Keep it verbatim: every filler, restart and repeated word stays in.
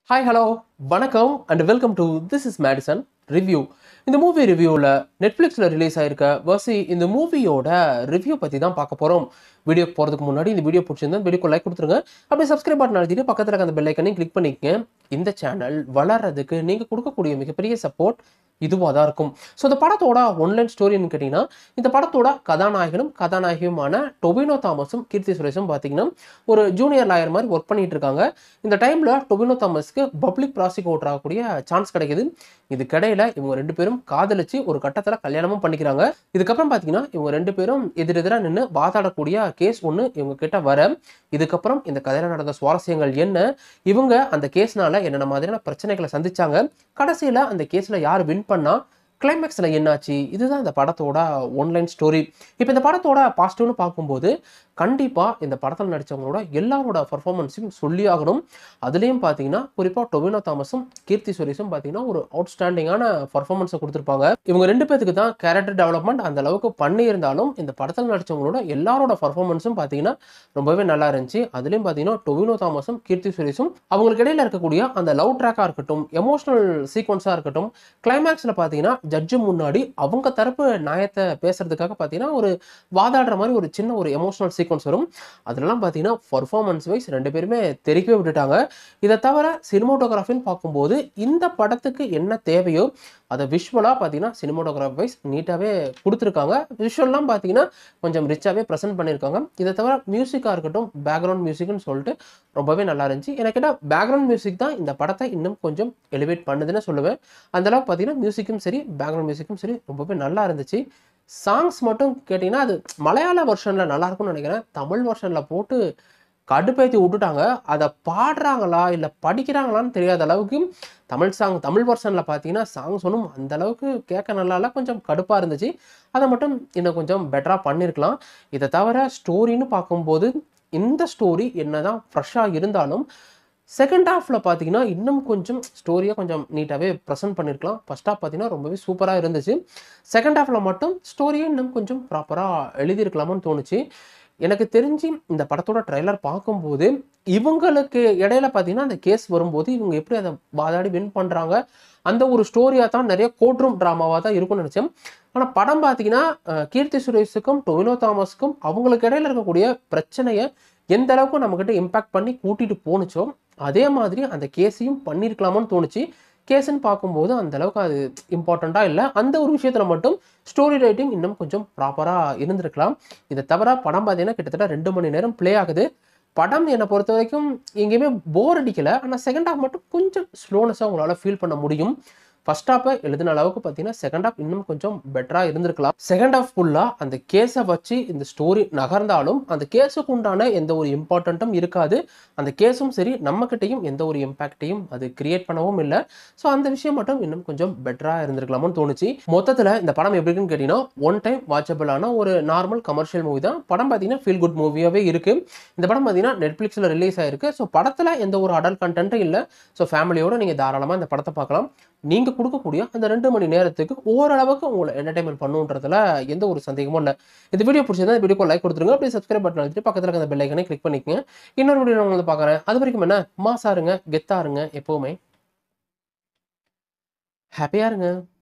Hi, hello, vanakkam and welcome to This is Madison Review. இந்த movie ரிவ்யூவில் நெட்ஃப்ளிக்ஸில் release ஆயிருக்க வசி இந்த மூவியோட ரிவ்யூ பற்றி தான் பார்க்க போகிறோம். வீடியோக்கு போகிறதுக்கு முன்னாடி இந்த வீடியோ பிடிச்சிருந்தா வீடியோக்கு லைக் கொடுத்துருங்க. அப்படியே சப்ஸ்கிரைப் பட்டன் அழுத்திட்டு பக்கத்தில் இருக்க அந்த பெல் ஐக்கனையும் கிளிக் பண்ணிக்கங்க. இந்த சேனல் வளர்றதுக்கு நீங்கள் கொடுக்கக்கூடிய மிகப்பெரிய சப்போர்ட் இதுவாக தான் இருக்கும். ஸோ இந்த படத்தோட ஒன்லைன் ஸ்டோரின்னு கேட்டிங்கன்னா, இந்த படத்தோட கதாநாயகனும் கதாநாயகியுமான டொவினோ தாமஸும் கீர்த்தி சுரேஷும் பார்த்தீங்கன்னா ஒரு ஜூனியர் லாயர் மாதிரி ஒர்க் பண்ணிட்டு இருக்காங்க. இந்த டைமில் டொவினோ தாமஸ்க்கு பப்ளிக் ப்ராசிக்யூட்டர் ஆகக்கூடிய சான்ஸ் கிடைக்குது. இதுக்கிடையில இவங்க ரெண்டு பேரும் காதலிச்சு ஒரு கட்டத்தில் கல்யாணமும் பண்ணிக்கிறாங்க. இதுக்கப்புறம் பார்த்தீங்கன்னா இவங்க ரெண்டு பேரும் எதிரெதிராக நின்று வாதாடக்கூடிய கேஸ் ஒன்று இவங்க கிட்ட வர, இதுக்கப்புறம் இந்த கதையில் நடந்த சுவாரஸ்யங்கள் என்ன, இவங்க அந்த கேஸ்னால என்னென்ன மாதிரியான பிரச்சனைகளை சந்திச்சாங்க, கடைசியில் அந்த கேஸில் யார் வின் பண்ணா, கிளைமேக்ஸில் என்னாச்சு, இதுதான் இந்த படத்தோட ஒன்லைன் ஸ்டோரி. இப்போ இந்த படத்தோட பாசிட்டிவ்னு பார்க்கும்போது கண்டிப்பாக இந்த படத்தில் நடித்தவங்களோட எல்லாரோட பர்ஃபார்மன்ஸையும் சொல்லி ஆகணும். அதுலேயும் பார்த்தீங்கன்னா குறிப்பாக டொவினோ தாமஸும் கீர்த்தி சுரேஷும் பார்த்தீங்கன்னா ஒரு அவுட்ஸ்டாண்டிங்கான பர்ஃபார்மன்ஸை கொடுத்துருப்பாங்க. இவங்க ரெண்டு பேருக்கு தான் கேரக்டர் டெவலப்மெண்ட் அந்த அளவுக்கு பண்ணியிருந்தாலும் இந்த படத்தில் நடித்தவங்களோட எல்லாரோட பர்ஃபார்மன்ஸும் பார்த்தீங்கன்னா ரொம்பவே நல்லா இருந்துச்சு. அதுலேயும் பார்த்தீங்கன்னா டொவினோ தாமஸும் கீர்த்தி சுரேஷும் அவங்களுக்கு இடையில இருக்கக்கூடிய அந்த லவ் ட்ராக்காக இருக்கட்டும், எமோஷனல் சீக்வன்ஸாக இருக்கட்டும், கிளைமேக்ஸில் பார்த்தீங்கன்னா ஜட்ஜு முன்னாடி அவங்க தரப்பு நியாயத்தை பேசுறதுக்காக பார்த்தீங்கன்னா ஒரு வாதாடுற மாதிரி ஒரு சின்ன ஒரு எமோஷனல் சீக்வன்ஸ் வரும். அதெல்லாம் பார்த்தீங்கன்னா பர்ஃபார்மன்ஸ் வைஸ் ரெண்டு பேருமே தெரிக்கவே விட்டுட்டாங்க. இதை தவிர சினிமோட்டோகிராஃபின்னு பார்க்கும்போது இந்த படத்துக்கு என்ன தேவையோ அதை விஷுவலாக பார்த்தீங்கன்னா சினிமோட்டோகிராஃபி வைஸ் நீட்டாகவே கொடுத்துருக்காங்க. விஷுவல்லாம் பார்த்தீங்கன்னா கொஞ்சம் ரிச்சாகவே ப்ரெசென்ட் பண்ணியிருக்காங்க. இதை தவிர மியூசிக்காக இருக்கட்டும், பேக்ரவுண்ட் மியூசிக்னு சொல்லிட்டு ரொம்பவே நல்லா இருந்துச்சு. எனக்கு கேட்டால் பேக்ரவுண்ட் மியூசிக் தான் இந்த படத்தை இன்னும் கொஞ்சம் எலிவேட் பண்ணுதுன்னு சொல்லுவேன். அந்தளவுக்கு பார்த்தீங்கன்னா மியூசிக்கும் சரி, பேக்ரவுண்ட் மியூசிக்கும் சரி ரொம்பவே நல்லா இருந்துச்சு. சாங்ஸ் மட்டும் கேட்டிங்கன்னா அது மலையாள வெர்ஷனில் நல்லா இருக்கும்னு நினைக்கிறேன். தமிழ் வெர்ஷனில் போட்டு கடுப்பேற்றி விட்டுட்டாங்க. அதை பாடுறாங்களா இல்லை படிக்கிறாங்களான்னு தெரியாத அளவுக்கு தமிழ் சாங் தமிழ் வெர்ஷனில் பார்த்தீங்கன்னா சாங்ஸ் ஒன்றும் அந்த அளவுக்கு கேட்க நல்லா கொஞ்சம் கடுப்பாக இருந்துச்சு. அதை மட்டும் இன்னும் கொஞ்சம் பெட்டராக பண்ணியிருக்கலாம். இதை தவிர ஸ்டோரின்னு பார்க்கும்போது இந்த ஸ்டோரி என்னதான் ஃப்ரெஷ்ஷாக இருந்தாலும் செகண்ட் ஹாஃபில் பார்த்தீங்கன்னா இன்னும் கொஞ்சம் ஸ்டோரியாக கொஞ்சம் நீட்டாகவே ப்ரெசென்ட் பண்ணியிருக்கலாம். ஃபர்ஸ்ட் ஹாஃப் பார்த்தீங்கன்னா ரொம்பவே சூப்பராக இருந்துச்சு. செகண்ட் ஹாஃபில் மட்டும் ஸ்டோரியை இன்னும் கொஞ்சம் ப்ராப்பராக எழுதியிருக்கலாமான்னு தோணுச்சு. எனக்கு தெரிஞ்சு இந்த படத்தோட ட்ரெய்லர் பார்க்கும்போது இவங்களுக்கு இடையில பார்த்தீங்கன்னா அந்த கேஸ் வரும்போது இவங்க எப்படி அதை வாதாடி வின் பண்ணுறாங்க, அந்த ஒரு ஸ்டோரியாக தான் நிறைய கோர்ட் ரூம் ட்ராமாவாக தான் இருக்கும்னு நினச்சேன். ஆனால் படம் பார்த்தீங்கன்னா கீர்த்தி சுரேஷுக்கும் டொவினோ தாமஸ்க்கும் அவங்களுக்கு இடையில இருக்கக்கூடிய பிரச்சனையை எந்த அளவுக்கு நம்மக்கிட்ட இம்பேக்ட் பண்ணி கூட்டிகிட்டு போணுச்சோ அதே மாதிரி அந்த கேஸையும் பண்ணியிருக்கலாமான்னு தோணுச்சு. கேஸ்ன்னு பார்க்கும்போது அந்த அளவுக்கு அது இம்பார்ட்டண்ட்டாக இல்லை. அந்த ஒரு விஷயத்தில் மட்டும் ஸ்டோரி ரைட்டிங் இன்னும் கொஞ்சம் ப்ராப்பராக இருந்திருக்கலாம். இதை தவிர படம் பார்த்தீங்கன்னா கிட்டத்தட்ட ரெண்டு மணி நேரம் ப்ளே ஆகுது. படம் என்னை பொறுத்த வரைக்கும் எங்கேயுமே போர் அடிக்கலை. ஆனால் செகண்ட் ஹாஃப் மட்டும் கொஞ்சம் ஸ்லோனஸாக உங்களால் ஃபீல் பண்ண முடியும். ஃபர்ஸ்ட் ஹாஃபை எழுதின அளவுக்கு பார்த்தீங்கன்னா செகண்ட் ஹாஃப் இன்னும் கொஞ்சம் பெட்டராக இருந்திருக்கலாம். செகண்ட் ஹாஃப் ஃபுல்லாக அந்த கேஸை வச்சு இந்த ஸ்டோரி நகர்ந்தாலும் அந்த கேஸுக்கு உண்டான எந்த ஒரு இம்பார்ட்டண்ட்டும் இருக்காது. அந்த கேஸும் சரி நம்மக்கிட்டையும் எந்த ஒரு இம்பாக்டையும் அது கிரியேட் பண்ணவும் இல்லை. ஸோ அந்த விஷயம் மட்டும் இன்னும் கொஞ்சம் பெட்டராக இருந்திருக்கலாமோன்னு தோணுச்சு. மொத்தத்தில் இந்த படம் எப்படி இருக்குன்னு கேட்டிங்கன்னா ஒன் டைம் வாட்சபிளான ஒரு நார்மல் கமர்ஷியல் மூவி தான். படம் பார்த்தீங்கன்னா ஃபீல் குட் மூவியாகவே இருக்குது. இந்த படம் பார்த்தீங்கன்னா நெட்ஃப்ளிக்ஸில் ரிலீஸ் ஆயிருக்கு. ஸோ படத்தில் எந்த ஒரு அடல்ட் கண்டென்ட்டும் இல்லை. ஸோ ஃபேமிலியோடு நீங்கள் தாராளமாக இந்த படத்தை பார்க்கலாம். நீங்கள் கொடுக்கக்கூடிய அந்த ரெண்டு மணி நேரத்துக்கு ஓரளவுக்கு உங்களை என்டர்டைன்மெண்ட் பண்ணுன்றதுல எந்த ஒரு சந்தேகமும் இல்லை. இந்த வீடியோ பிடிச்சிருந்தா இந்த வீடியோக்கு லைக் கொடுத்துருங்க. அப்படியே சப்ஸ்கிரைப் பட்டன் அழுத்திட்டு பக்கத்தில் இருக்க அந்த பெல் ஐக்கனை கிளிக் பண்ணிக்கங்க. இன்னொரு வீடியோ நான் உங்களை பார்க்குறேன். அது வரைக்கும் என்ன, மாசா இருங்க, கெத்தா இருங்க, எப்போவுமே ஹாப்பியாக இருங்க.